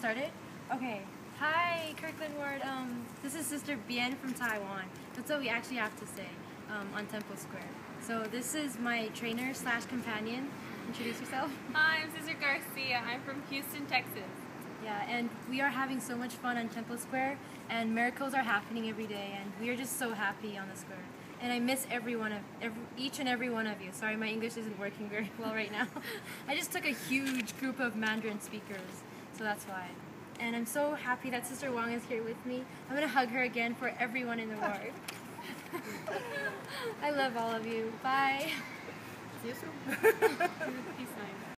start it? Okay. Hi, Kirkland Ward. This is Sister Bien from Taiwan. That's what we actually have to say on Temple Square. So this is my trainer slash companion. Introduce yourself. Hi, I'm Sister Garcia. I'm from Houston, Texas. Yeah, and we are having so much fun on Temple Square, and miracles are happening every day, and we are just so happy on the square. And I miss each and every one of you. Sorry, my English isn't working very well right now. I just took a huge group of Mandarin speakers, so that's why. And I'm so happy that Sister Wang is here with me. I'm gonna hug her again for everyone in the ward. I love all of you. Bye. See you soon. Peace sign.